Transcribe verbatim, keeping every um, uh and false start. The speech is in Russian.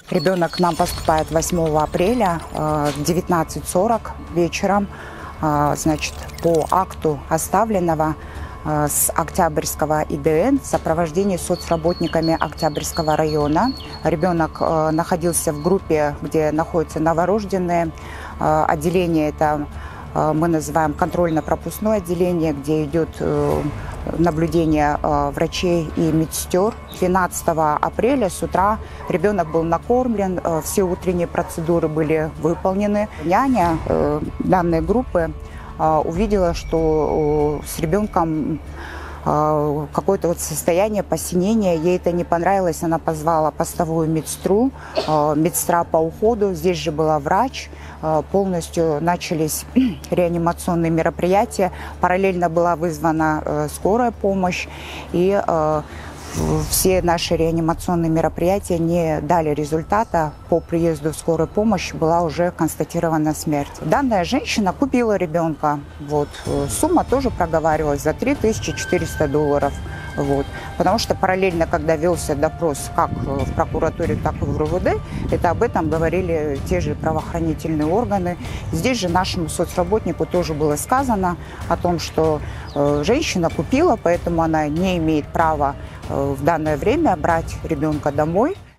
Ребенок к нам поступает восьмого апреля в девятнадцать сорок вечером. Значит, по акту оставленного с Октябрьского И Д Н в сопровождении соцработниками Октябрьского района. Ребенок находился в группе, где находятся новорожденные. Отделение это мы называем контрольно-пропускное отделение, где идет наблюдение врачей и медсестер. двенадцатого апреля с утра ребенок был накормлен, все утренние процедуры были выполнены. Няня данной группы увидела, что с ребенком какое-то вот состояние посинения, ей это не понравилось, она позвала постовую медсестру, медсестра по уходу, здесь же была врач, полностью начались реанимационные мероприятия, параллельно была вызвана скорая помощь, и все наши реанимационные мероприятия не дали результата. По приезду в скорую помощь была уже констатирована смерть. Данная женщина купила ребенка. Вот. Сумма тоже проговаривалась за три тысячи четыреста долларов. Вот. Потому что параллельно, когда велся допрос как в прокуратуре, так и в Р У В Д, это об этом говорили те же правоохранительные органы. Здесь же нашему соцработнику тоже было сказано о том, что э, женщина купила, поэтому она не имеет права э, в данное время брать ребенка домой.